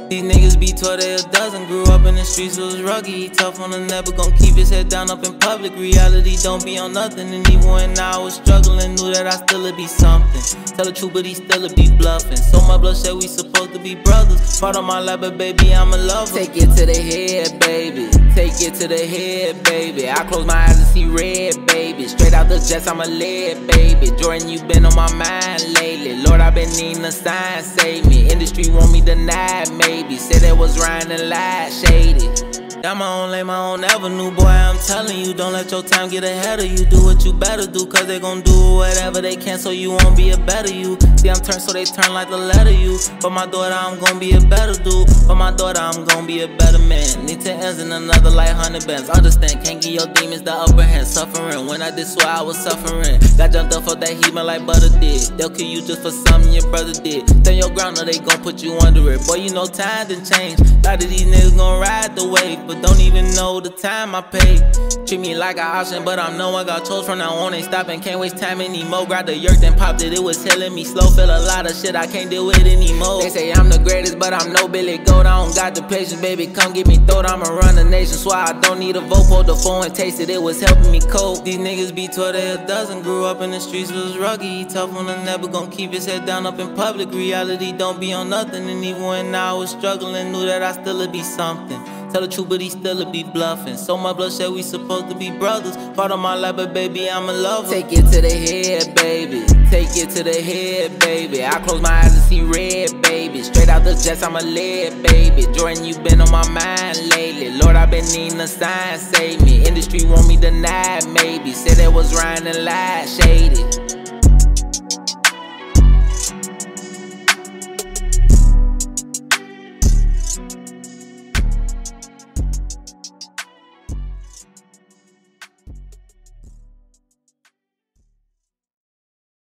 These niggas be taught they a dozen. Grew up in the streets, so it was rugged. He tough on the net, but gon' keep his head down up in public. Reality don't be on nothing. And even when I was struggling, knew that I still'd be something. Tell the truth, but he still'd be bluffing. So my blood said we supposed to be brothers. Part of my life, but baby, I'm a lover. Take it to the head, baby. Take it to the head, baby. I close my eyes and see red, baby. Straight out the jets, I'm a lead, baby. Jordan, you been on my mind lately. Lord, I been needing a sign, save me. Industry want me denied, maybe. Said that was Ryan and lied, shady. Got my own lane, my own avenue, boy, I'm telling you. Don't let your time get ahead of you. Do what you better do, cause they gon' do whatever they can, so you won't be a better you. See, I'm turned so they turn like the letter U. For my daughter, I'm gon' be a better dude. For my daughter, I'm gon' be a better man. Need 10 ends and another like 100 bands. Understand, can't give your demons the upper hand. Suffering, when I did swear I was suffering. Got jumped up for that heat, man, like butter did. They'll kill you just for something your brother did. Stand your ground or they gon' put you under it. Boy, you know time done change. A lot of these niggas gon' ride the wave, but don't even know the time I paid. Treat me like an option, but I'm no one got chose from now on. Ain't stopping, can't waste time anymore. Grabbed the yerk, then popped it, it was killing me slow. Feel a lot of shit I can't deal with anymore. They say I'm the greatest, but I'm no Billy Goat. I don't got the patience, baby, come get me throat. I'ma run the nation, swear I don't need a vote. Pulled the phone and tasted it, was helping me cope. These niggas be taught they a dozen. Grew up in the streets, was rugged. He tough on the net, but gon' keep his head down up in public. Reality don't be on nothing. And even when I was struggling, knew that I still'd be something. Tell the truth, but he still'd be bluffing. So my blood said we supposed to be brothers. Part of my life, but baby, I'm a lover. Take it to the head, baby. Take it to the head, baby. I close my eyes and see red, baby. Straight out the jets, I'm a lead, baby. Jordan, you been on my mind lately. Lord, I been needing a sign, save me. Industry want me denied, maybe. Said that was Ryan and lied, shady.